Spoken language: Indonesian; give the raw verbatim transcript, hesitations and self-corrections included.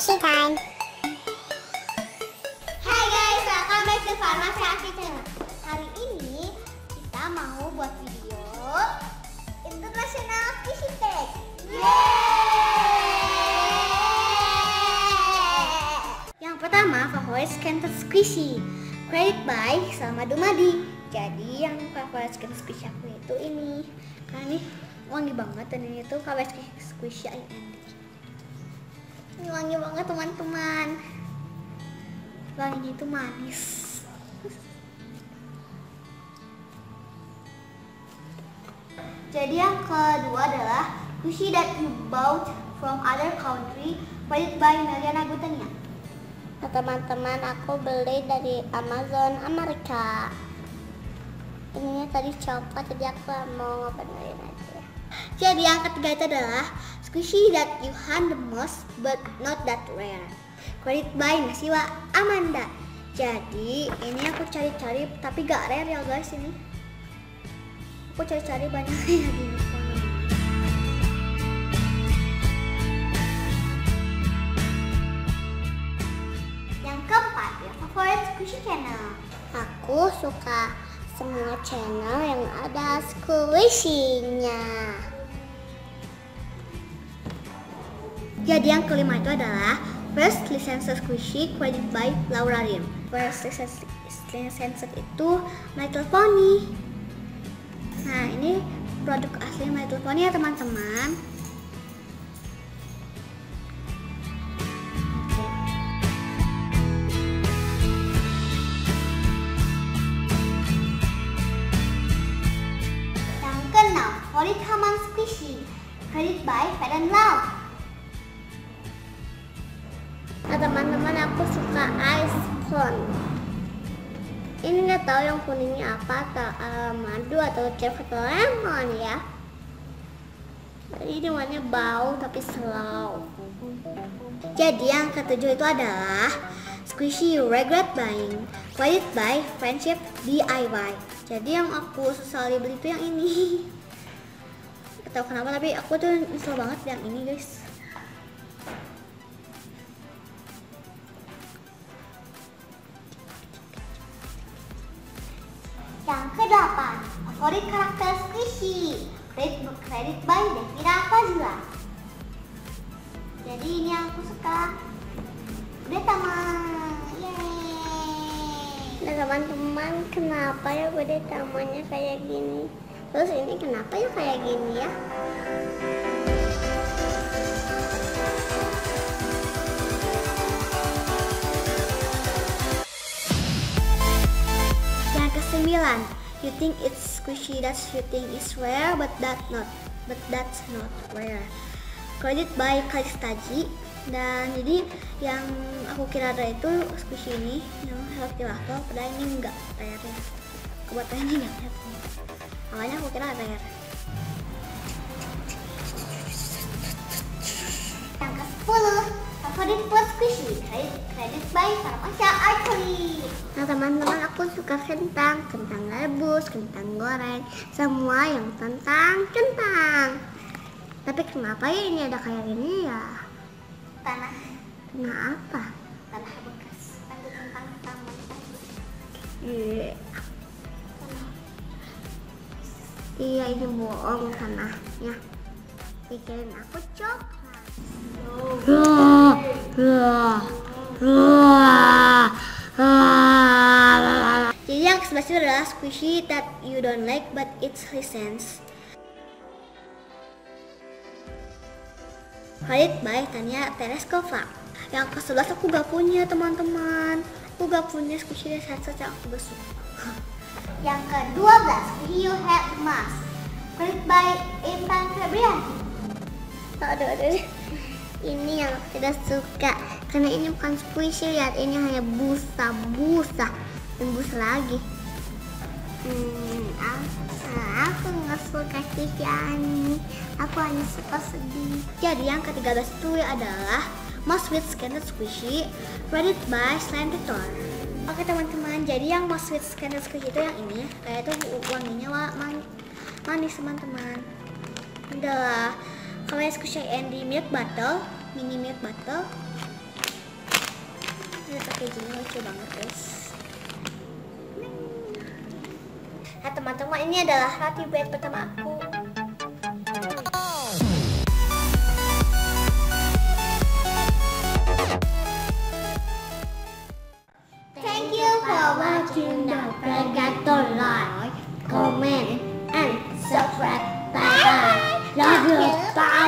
squishy time. Hai guys, welcome back to Farmasi Aki Channel. Hari ini kita mau buat video International Squishy Tag. Yang pertama, favorit Scented Squishy, created by Salma Dumadi. Jadi yang favorit Scented Squishy aku itu ini, karena ini wangi banget dan ini tuh favorit Squishy I N D. Ini wangi banget teman-teman. Wanginya itu manis. Jadi yang kedua adalah Squishy that you bought from other country, created by Meliana Gutania. Nah, teman-teman, aku beli dari Amazon Amerika. Ininya tadi coklat, jadi aku mau ngebenerin aja. Jadi yang ketiga itu adalah Squishy that you hunt the most but not that rare, created by Nasiwa Amanda. Jadi ini aku cari-cari tapi gak rare ya guys. Ini aku cari-cari banyak ya gini. Yang keempat ya, favorit Squishy channel. Aku suka semua channel yang ada squishy-nya. Jadi yang kelima itu adalah First Licensed Squishy, created by Laura Rim. First Licensed itu My Little Pony. Nah, ini produk asli My Little Pony ya teman-teman. Yang keenam, favorit Haman Squishy, created by Fed and Love. Nah, teman-teman, aku suka ice cone. Ini nggak tahu yang kuningnya apa, atau uh, madu atau jeruk atau lemon ya. Jadi ini warnanya bau tapi slow. Jadi yang ketujuh itu adalah Squishy You Regret Buying, created by Friendship D I Y. Jadi yang aku sesali beli itu yang ini. Gak tahu kenapa tapi aku tuh nyesel banget yang ini guys. Yang kedelapan, favorit karakter Squishy, created by Devira Fazila. Jadi ini yang aku suka. Udah taman, yeay. Nah, teman-teman, kenapa ya gue tamannya kayak gini? Terus ini kenapa ya kayak gini ya? Kesembilan, you think it's squishy that you think is rare, but that not, but that's not rare. Created by Kalistaji. Dan jadi yang aku kira rare itu squishy ini, yang healthy waffle, padahal ini enggak rare ya. Kebetulan ini enggak rare. Makanya aku kira rare. Yang kesepuluh, favorit buat squishy, created by Farmasya Archery. Nah, teman-teman, aku suka kentang, kentang rebus, kentang goreng, semua yang tentang kentang. Tapi kenapa ya ini ada kayak gini ya? Tanah. Tanah apa? Tanah bekas. Tanah kentang taman. Iya. Iya, ini bohong tanahnya. Pikirin aku coklat. Wah, wah, wah. Jadi yang kesebelas itu adalah Squishy that you don't like but it's licensed, created by Tania Tereskova. Yang kesebelas aku gak punya teman-teman. Aku gak punya Squishy licensed yang aku besuk. Yang kedua belas, Squishy You Have Mask, created by Intan Febriani. Aduh, aduh. Ini yang aku tidak suka karena ini bukan squishy, lihat ini hanya busa busa dan busa lagi. Hmm, aku, aku nggak suka squishy ini. Aku hanya suka sedih. Jadi yang ke tiga belas itu adalah Most Sweet Scented Squishy, created by Slantitor. Oke teman-teman, jadi yang Most Sweet Scented Squishy itu yang ini, kayak itu wanginya man manis teman-teman. Adalah kalau Squishy Andy Milk Bottle, mini milk bottle, packagingnya lucu banget guys. Nah teman-teman, ini adalah roti bread pertama aku. Thank you for watching. Don't forget to like, comment, and subscribe. Bye bye. Love you. Bye.